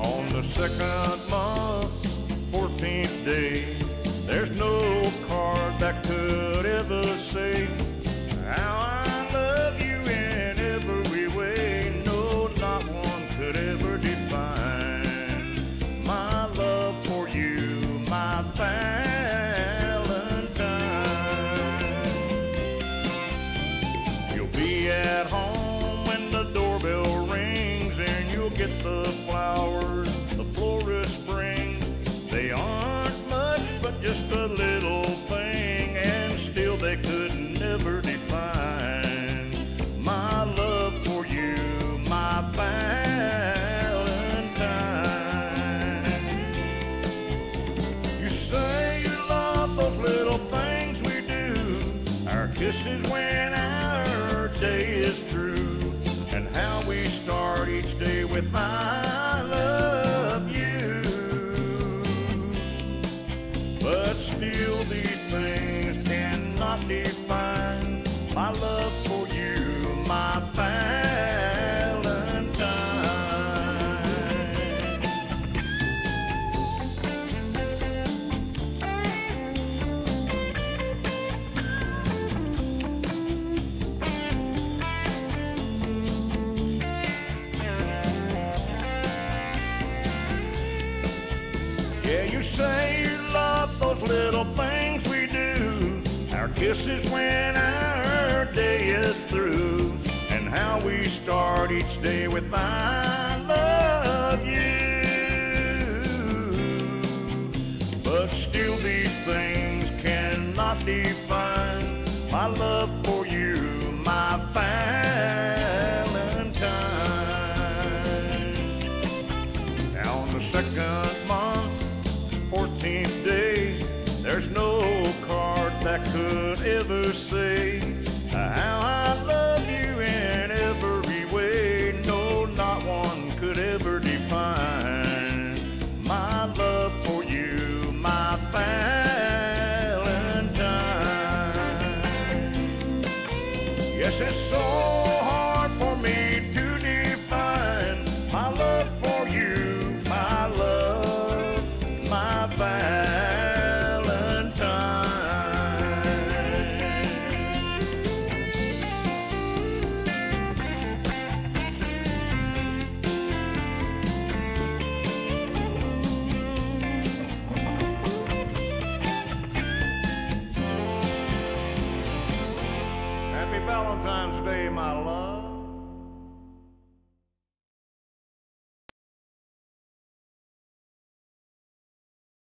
On the second month, 14th day, there's no card that could ever say how I love you in every way. No, not one could ever define my love for you, my Valentine. You'll be at home when the doorbell rings, and you'll get the flowers the florist brings. They aren't much, but just a little thing, and still they could never define my love for you, my Valentine. You say you love those little things we do, our kisses when our day is through, and how we start each day with I love you. But still these things cannot define my love for you, my Valentine. Yeah, you say you love those little things we do, our kisses when our day is through, and how we start each day with I love you. But still these things cannot define my love for you, my Valentine. Now on the second month, 14th day, there's no card that could ever say how I love you in every way. No, not one could ever define my love for you, my Valentine. Yes, it's so hard for me to define my love for you, my love, my Valentine. Happy Valentine's Day, my love.